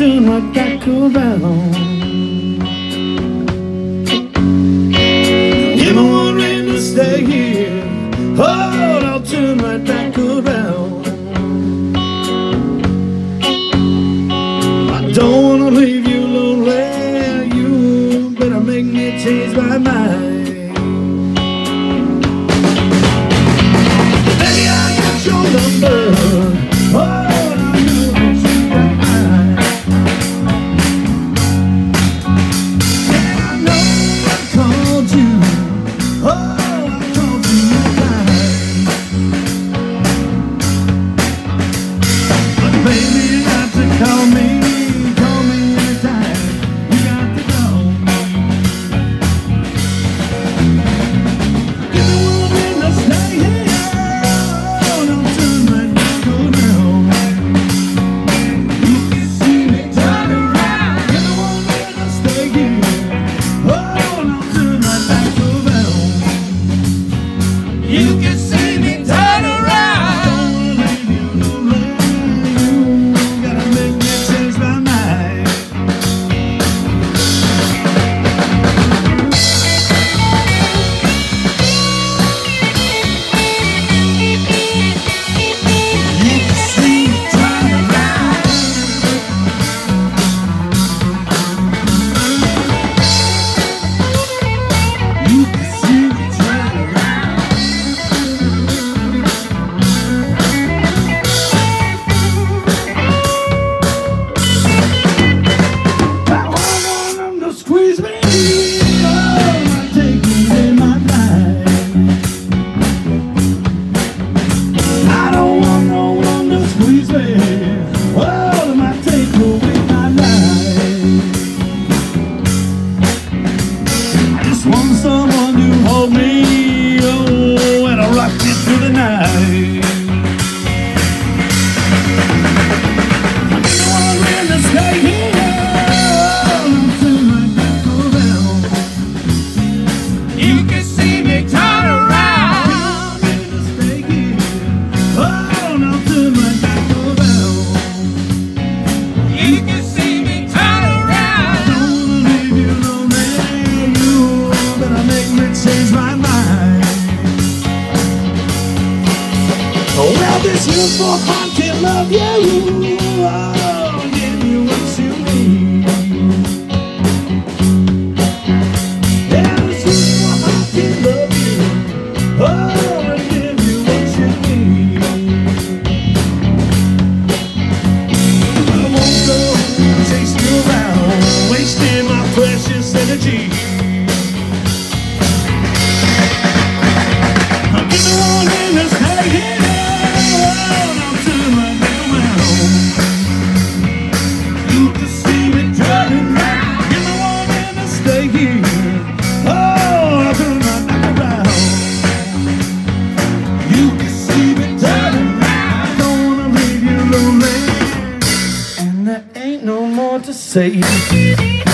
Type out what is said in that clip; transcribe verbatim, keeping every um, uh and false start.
turn my back around. Give me one reason to stay here. Oh, I'll turn my back around. I don't wanna leave you lonely. You better make me change my mind. Baby, I got your number. Oh, call me, call me anytime. You got to go. Give me one minute to stay here. Oh, don't turn my back around. You can see me turn around. Give me one minute to stay here. Oh, don't turn my back around. You can see me turn around. Squeeze me, oh, take me in my life. I don't want no one to squeeze me. Oh, my take away my life. I just want someone to hold me, oh, and I'll rock it through the night. I just want to win the stay here. You can see me turn around. Stay here. Oh, now turn my back around. You can see me turn around. Don't wanna leave you lonely. You better make me change my mind. Oh, well, this youthful heart can love you. Oh, give you what you need. And there ain't no more to say.